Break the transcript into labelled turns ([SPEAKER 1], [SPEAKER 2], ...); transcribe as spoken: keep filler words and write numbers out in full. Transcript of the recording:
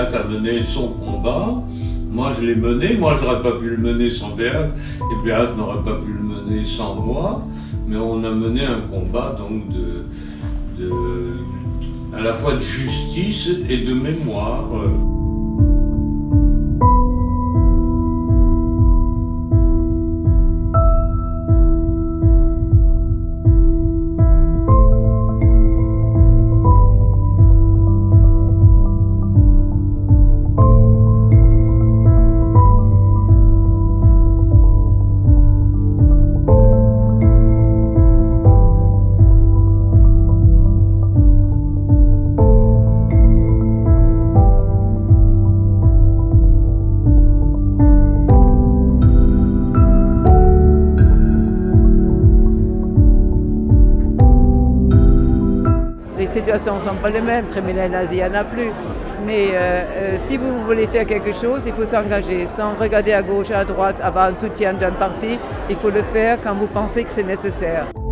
[SPEAKER 1] Beat a mené son combat. Moi, je l'ai mené. Moi, j'aurais pas pu le mener sans Beat, et Beat n'aurait pas pu le mener sans moi. Mais on a mené un combat donc de, de à la fois de justice et de mémoire.
[SPEAKER 2] Les situations ne sont pas les mêmes, criminels nazis, il n'y en a plus. Mais euh, euh, si vous voulez faire quelque chose, il faut s'engager, sans regarder à gauche, à droite, avoir un soutien d'un parti. Il faut le faire quand vous pensez que c'est nécessaire.